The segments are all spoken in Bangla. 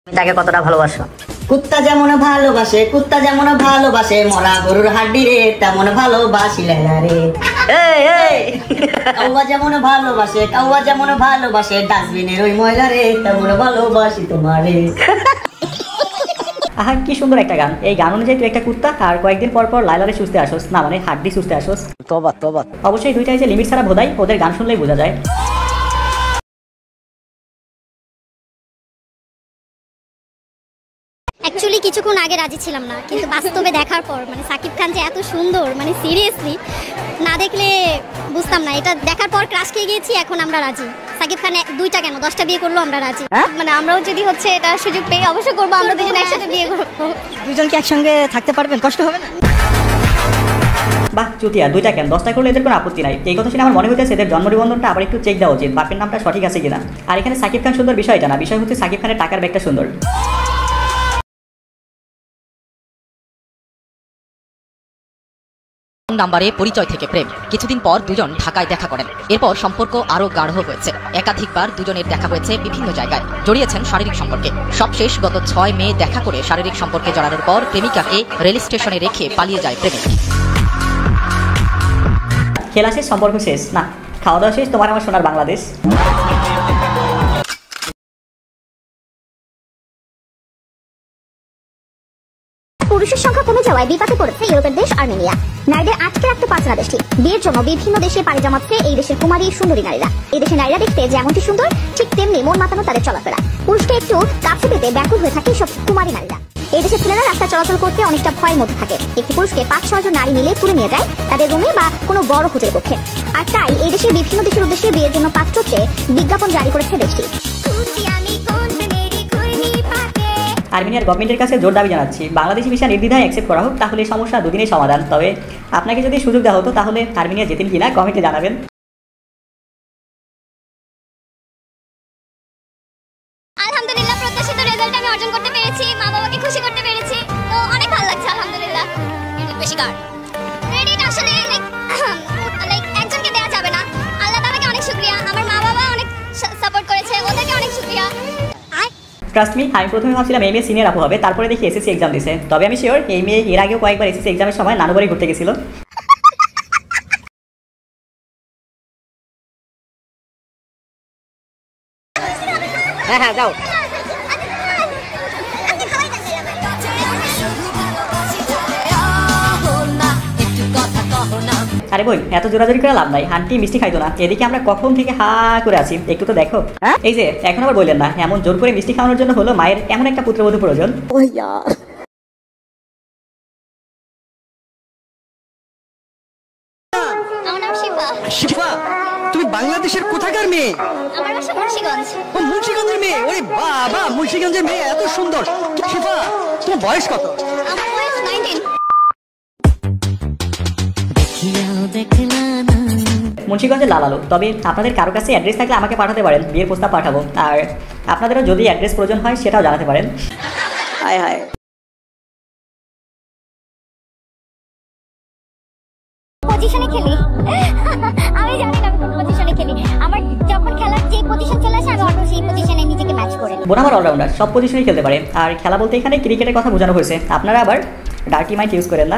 তাকে কতটা ভালোবাসো? কুত্তা যেমন ভালোবাসে মরা গরুর হাড্ডি রে, তেমন ভালোবাসি লাইলা রে। কাউয়া যেমন ভালোবাসে ডাস্টবিনের ওই ময়লা রে, তেমন ভালোবাসি তোমারে। আহা কি সুন্দর একটা গান। এই গান অনুযায়ী তুই একটা কুত্তা আর কয়েকদিন পর পর লাইলারে সুস্থে আসোস, না মানে হাড্ডি সুস্থে আসোস। তোবা তোবা। অবশ্যই দুইটাই যে লিমিট ছাড়া ভোদাই, ওদের গান শুনলেই বোঝা যায়। অ্যাকচুয়ালি কিছুক্ষণ আগে রাজি ছিলাম না, কিন্তু বাস্তবে দেখার পর মানে সাকিব খান যে এত সুন্দর, মানে সিরিয়াসলি না দেখলে বুঝতাম না। এটা দেখার পর ক্রাশ খেয়ে গিয়েছি, এখন আমরা রাজি। সাকিব খান 2টা কেন 10টা বিয়ে করলো, আমরা রাজি। মানে আমরাও যদি হচ্ছে এটা সুযোগ পেয়ে অবশ্যই করবো, আমরা দুজন একসাথে বিয়ে করবো। দুজন কি একসঙ্গে থাকতে পারবেন? কষ্ট হবে না? বাহ চুতিয়া, 2টা কেন 10টা করলে এদের কোনো আপত্তি নাই। এই কথা শুনে আমার মনে হচ্ছে এদের জন্ম নিবন্ধনটা আবার একটু চেক দেওয়া উচিত, বাপের নামটা সঠিক আছে কিনা। আর এখানে সাকিব খান সুন্দর বিষয়টা না, বিষয় হচ্ছে সাকিব খানের টাকার ব্যাগটা সুন্দর। নাম্বারে পরিচয় থেকে প্রেম, কিছুদিন পর দুজন ঢাকায় দেখা করেন। এরপর সম্পর্ক আরো গাঢ় হয়েছে। একাধিকবার দুজনের দেখা হয়েছে বিভিন্ন জায়গায়, জড়িয়েছেন শারীরিক সম্পর্কে। সবশেষ গত 6 মে দেখা করে শারীরিক সম্পর্কে জড়ানোর পর প্রেমিকাকে রেল স্টেশনে রেখে পালিয়ে যায় প্রেমিক। খেলা শেষ, সম্পর্ক শেষ, না খাওয়া দাওয়া শেষ, তোমার আমার সোনার বাংলাদেশ। পুরুষের সংখ্যা কমে যাওয়ায় বিপাকে পড়েছে ইউরোপের দেশ আর্মেনিয়া। নারীদের আটকে রাখতে পারছে না দেশটি। বিয়ের জন্য বিভিন্ন দেশে পাড়ি জমাচ্ছে এই দেশের কুমারী সুন্দরী নারীরা। এই দেশের নারীরা দেখতে যেমনটি সুন্দর, ঠিক তেমনি মন মাতানো তাদের চলাফেরা। পুরুষকে একটু কাছে পেতে ব্যাকুল হয়ে থাকে সব কুমারী নারীরা। এই দেশের ছেলেরা রাস্তা চলাচল করতে অনেকটা ভয়ের মধ্যে থাকে। একটি পুরুষকে 5-6 জন নারী মিলে তুলে নিয়ে যায় তাদের রুমে বা কোনো বড় হোটেল কক্ষে। আর তাই এই দেশের বিভিন্ন দেশের উদ্দেশ্যে বিয়ের জন্য পাত্র চেয়ে বিজ্ঞাপন জারি করেছে দেশটি। আর্মেনিয়ার গভর্নমেন্টের কাছে জোর দাবি জানাচ্ছি, বাংলাদেশি ভিসা নির্দ্বিধায় অ্যাকসেপ্ট করা হোক, তাহলে সমস্যা দুদিনেই সমাধান। তবে আপনাকে যদি সুযোগ দেওয়া হতো তাহলে আর্মেনিয়া যেতেন কিনা কমেন্টে জানাবেন। আলহামদুলিল্লাহ, প্রত্যাশিত রেজাল্ট আমি অর্জন করতে পেরেছি, মা বাবাকে খুশি করতে পেরেছি, তো অনেক ভালো লাগছে আলহামদুলিল্লাহ। বেশি কার ক্রেডিট আসলে লাইক একজনকে দেওয়া যাবে না। আল্লাহ তাআলাকে অনেক শুকরিয়া, আমার মা বাবা অনেক সাপোর্ট করেছে, ওদেরকে অনেক শুকরিয়া। ট্রাস্ট মি, আমি প্রথমে ভাবছিলাম এই মেয়ে সিনিয়র আপু হবে, তারপরে দেখি এসএসসি এক্সাম দিছে। তবে আমি শিওর এই মেয়ে এর আগেও কয়েকবার এসএসসি এক্সামের সময় নানু বাড়ি ঘুরতে গেছিল। হ্যাঁ যাও। আরে বই এত জোরাজোরি করে লাভ নাই, আন্টি মিষ্টি খাইতো না। এদিকে আমরা কখন থেকে হা করে আছি, একটু তো দেখো। এই যে এখন আবার বললেন না, এমন জোর করে মিষ্টি খাওয়ানোর জন্য হলো মায়ের এমন একটা পুত্রবধূ প্রয়োজন। আমার নাম শিফা। শিফা, তুমি বাংলাদেশের কোথাকার মেয়ে? আমার বাসা মুন্সিগঞ্জ। ও মুন্সিগঞ্জের মেয়ে? ওরে বাবা, মুন্সিগঞ্জের মেয়ে এত সুন্দর। শিফা, তোমার বয়স কত? আমার বয়স 19। মুন্সিগঞ্জের লাল আলু। তবে আপনাদের কারো কাছে অ্যাড্রেস থাকলে আমাকে পাঠাতে পারেন, বিয়ের প্রস্তাব পাঠাবো। আর আপনাদেরও যদি অ্যাড্রেস প্রয়োজন হয় সেটাও জানাতে পারেন। হায় হায়। পজিশনে খেলি আমি জানি না আমি কোন পজিশনে খেলি। আমার যখন খেলার যে পজিশন চলে আসে আমি অটো সেই পজিশনে নিজেকে ম্যাচ করে নিই। বোন আমার অলরাউন্ডার, সব পজিশনেই খেলতে পারে। আর খেলা বলতে এখানে ক্রিকেটের কথা বোঝানো হয়েছে, আপনারা আবার ডার্টি মাইন্ড ইউজ করেন না।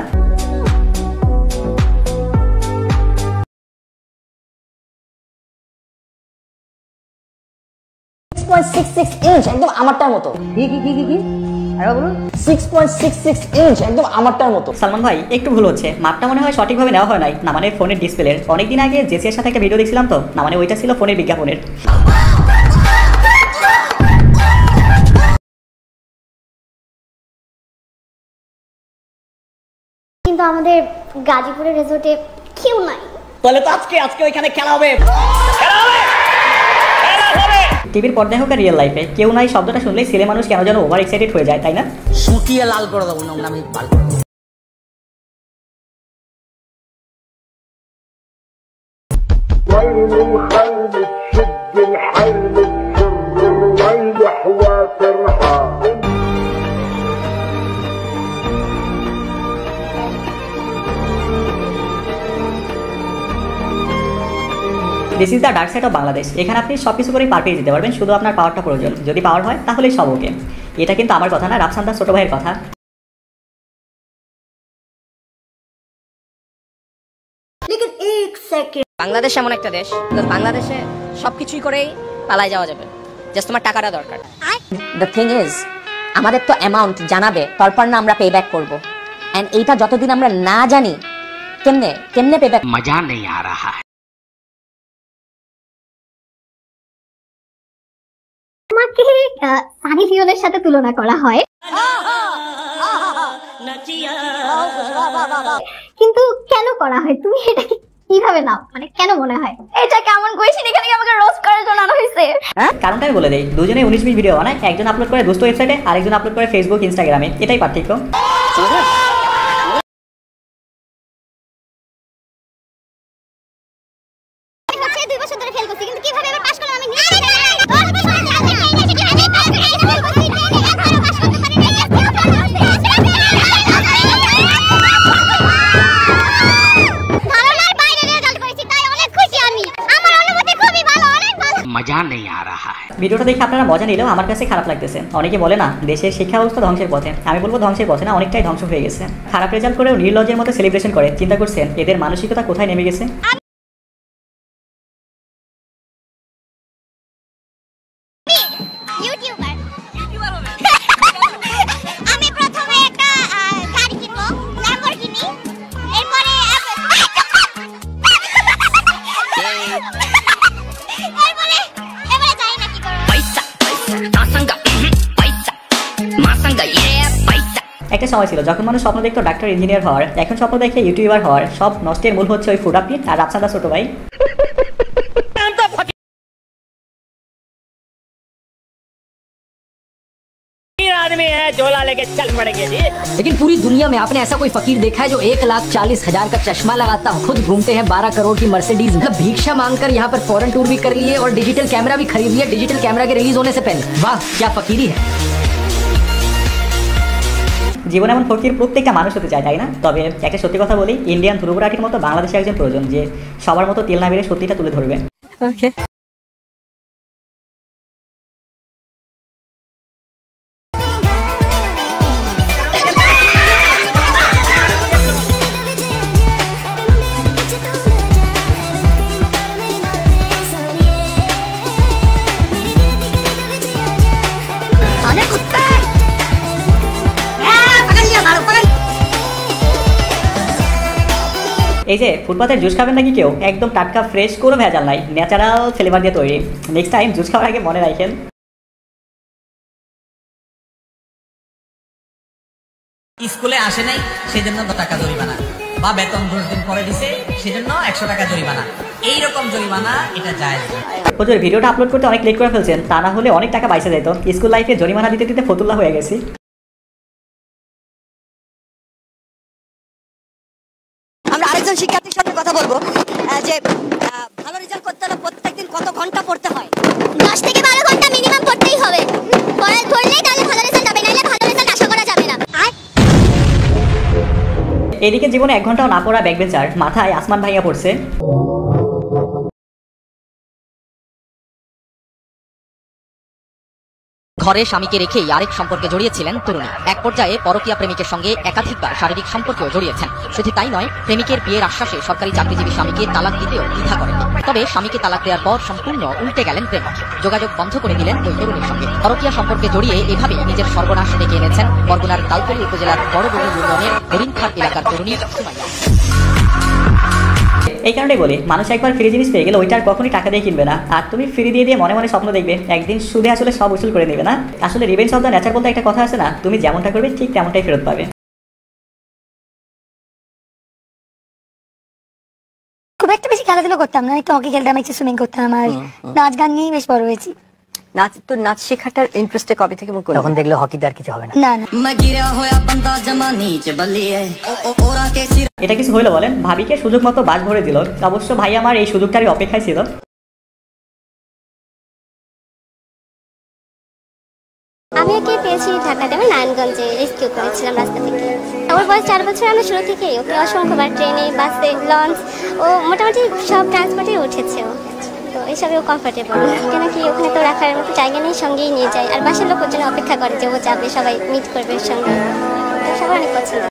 একদম আমারটার মতো। কি আরে বলুন। 6.66 ইঞ্চ, একদম আমারটার মতো। সালমান ভাই একটু ভুল হচ্ছে, মাপটা মনে হয় সঠিকভাবে নেওয়া হয় নাই, না মানে ফোনের ডিসপ্লের। অনেকদিন আগে জেসির সাথে একটা ভিডিও দেখছিলাম তো, না মানে ওইটা ছিল ফোনের বিজ্ঞাপনের। কিন্তু আমাদের গাজীপুরের রিসোর্টে কেউ নাই। তাহলে তো আজকে ওইখানে খেলা হবে। টিভির পর্দায় হোক আর রিয়েল লাইফে, কেউ নাই শব্দটা শুনলেই ছেলে মানুষ কেন যেন ওভার এক্সাইটেড হয়ে যায়, তাই না? শুকিয়ে লাল করে দেবো না আমি। This is the dark side of Bangladesh. এখানে আপনি সব কিছু করে পার পেয়ে যেতে পারবেন, শুধু আপনার পাওয়ারটা প্রয়োজন। যদি পাওয়ার হয় তাহলে সব ওকে। এটা কিন্তু আমার কথা না, রাফসান দাস ছোট ভাইয়ের কথা। বাংলাদেশ এমন একটা দেশ, বাংলাদেশে সবকিছুই করেই পালাই যাওয়া যাবে, জাস্ট তোমার টাকাটা দরকার। দ্য থিং ইজ, আমাদের তো অ্যামাউন্ট জানাবে, তারপর না আমরা পে ব্যাক করবো। এন্ড এইটা যতদিন আমরা না জানি কেমনে কেমনে পে ব্যাক, মজা নেই আ রাহা হ্যায়। তোমাকে সানি লিওনের সাথে তুলনা করা হয়, কিন্তু কেন করা হয়? তুমি এটা কিভাবে নাও, মানে কেন মনে হয় এটা কেমন কোয়েশ্চেন? এখানে কি আমাকে রোস্ট করার জন্য আনা হয়েছে? কারণটা আমি বলে দেই, দুজনে 19-20 ভিডিও বানায়, একজন আপলোড করে দোস্ত ওয়েবসাইটে, আরেকজন আপলোড করে ফেসবুক ইনস্টাগ্রামে, এটাই পার্থক্য। দুই বছর ধরে ফেল করছি, কিন্তু কিভাবে আবার পাস করলাম আমি মজা নেই আ রাহা হ্যায়। ভিডিওটা দেখে আপনারা মজা নিলেও আমার কাছে খারাপ লাগতেছে। অনেকে বলে না দেশের শিক্ষা ব্যবস্থা ধ্বংসের পথে, আমি বলবো ধ্বংসের পথে না, অনেকটাই ধ্বংস হয়ে গেছে। খারাপ রেজাল্ট করেও নির্লজ্জের মতো সেলিব্রেশন করে, চিন্তা করছেন এদের মানসিকতা কোথায় নেমে গেছে? আমি প্রথমে একটা গাড়ি কিনবো, ল্যাম্বরগিনি, এরপরে এবারে জানি না কি করব। একটা সময় ছিল যখন মানুষ স্বপ্ন দেখতো ডাক্তার, ইঞ্জিনিয়ার হওয়ার, এখন স্বপ্ন দেখে ইউটিউবার হওয়ার। সব নষ্টের মূল হচ্ছে ওই ফুড আপনি আর রাফসান দাস ছোট ভাই। आदमी है झोला लेके चल पड़ेंगे जी। लेकिन पूरी दुनिया में आपने ऐसा कोई फकीर देखा है जो 1,40,000 का चश्मा लगाता, खुद घूमते हैं 12 करोड़ की मर्सिडीज, मतलब भिक्षा मांगकर यहाँ पर फॉरेन टूर भी कर लिए और डिजिटल कैमरा भी खरीद लिया डिजिटल कैमरा के रिलीज होने से पहले। वाह क्या फकीरी है। জীবনে এমন ফকির প্রত্যেকটা মানুষ হতে চায়, তাই না? তবে একটা সত্যি কথা বলি, ইন্ডিয়ান ধ্রুবরাটির মতো বাংলাদেশে একজন প্রয়োজন, যে সবার মতো তেল না বেড়ে সত্যিটা তুলে ধরবে। এই যে ফুটপাতের জুস খাবেন নাকি কেউ, একদম টাটকা ফ্রেশ, কোনো ভেজাল নাই, ন্যাচারাল ফ্লেভার দিয়ে তৈরি। নেক্সট টাইম জুস খাওয়ার আগে মনে রাখেন স্কুলে আসে নাই সেজন্য 2 টাকা জরিমানা, বা বেতন 10 দিন পরে দিছে সেজন্য 100 টাকা জরিমানা। এইরকম জরিমানা এটা জায়েজ না। হুজুর ভিডিওটা আপলোড করতে অনেক লেট করে ফেলছেন, তা না হলে অনেক টাকা বাইসে যেত। স্কুল লাইফে জরিমানা দিতে দিতে ফতুল্লা হয়ে গেছি। আমরা আরেকজন শিক্ষার্থীর সাথে কথা বলবো যে ভালো রেজাল্ট করতে হলে প্রত্যেকদিন কত ঘন্টা পড়তে হয়? 10 থেকে 12 ঘন্টা মিনিমাম পড়তেই হবে। পড়লেই তাহলে ভালো রেজাল্ট হবে, নাহলে ভালো রেজাল্ট আশা করা যাবে না। এদিকে জীবনে 1 ঘন্টাও না পড়া ব্যাকবেঞ্চার, মাথায় আসমান ভাইয়া পড়ছে। ঘরে স্বামীকে রেখেই আরেক সম্পর্কে জড়িয়েছিলেন তরুণী। এক পর্যায়ে পরকীয়া প্রেমিকের সঙ্গে একাধিকবার শারীরিক সম্পর্কেও জড়িয়েছেন। শুধু তাই নয়, প্রেমিকের বিয়ের আশ্বাসে সরকারি চাকরিজীবী স্বামীকে তালাক দিতেও দ্বিধা করেননি। তবে স্বামীকে তালাক দেওয়ার পর সম্পূর্ণ উল্টে গেলেন প্রেমিক, যোগাযোগ বন্ধ করে দিলেন ওই তরুণীর সঙ্গে। পরকীয়া সম্পর্কে জড়িয়ে এভাবেই নিজের সর্বনাশ ডেকে এনেছেন বরগুনার তালতলী উপজেলার বড়বগি ইউনিয়নের হরিণখাট এলাকার তরুণী সুমাইয়া। এই কারণে বলি, মানুষ একবার ফ্রি জিনিস পেয়ে গেলে ওইটা আর কখনই টাকা দিয়ে কিনবে না। আর তুমি ফ্রি দিয়ে দিয়ে মনে মনে স্বপ্ন দেখবে একদিন সুদে আসলে সব উসুল করে নেবে না। আসলে রিভেঞ্জ অফ দ্য নেচার বলতে একটা কথা আছে না, তুমি যেমনটা করবে ঠিক তেমনটাই ফেরত পাবে। খুব একটা বেশি খেলাধুলো করতাম না, একটু হকি খেলতাম, একটু সুইমিং করতাম, আর নাচ গান নিয়ে বেশ বড় হয়েছি। নাচ তো নাচ শেখাটার ইন্টারেস্টে কবে থেকে মুখ তখন দেখলে হকিতে আর কিছু হবে না। না না এটা কিছু হইলো বলেন, ভাবিকে সুযোগ মতো বাস ভরে দিল। অবশ্য ভাই আমার এই সুযোগটারই অপেক্ষায় ছিল। আমি ওকে পেয়েছি ঢাকাতে, আমি নারায়ণগঞ্জে রেস্কিউ করেছিলাম রাস্তা থেকে। ওর বয়স 4 বছর, আমরা শুরু থেকে ওকে অসংখ্যবার ট্রেনে, বাসে, লঞ্চ, ও মোটামুটি সব ট্রান্সপোর্টে উঠেছে। ও তো এসবেও কমফোর্টেবল। কেন কি ওখানে তো রাখার মতো জায়গা নেই, সঙ্গেই নিয়ে যায়। আর বাসার লোক ওর জন্য অপেক্ষা করে যে ও যাবে, সবাই মিট করবে ওর সঙ্গে, তো সবার অনেক পছন্দ।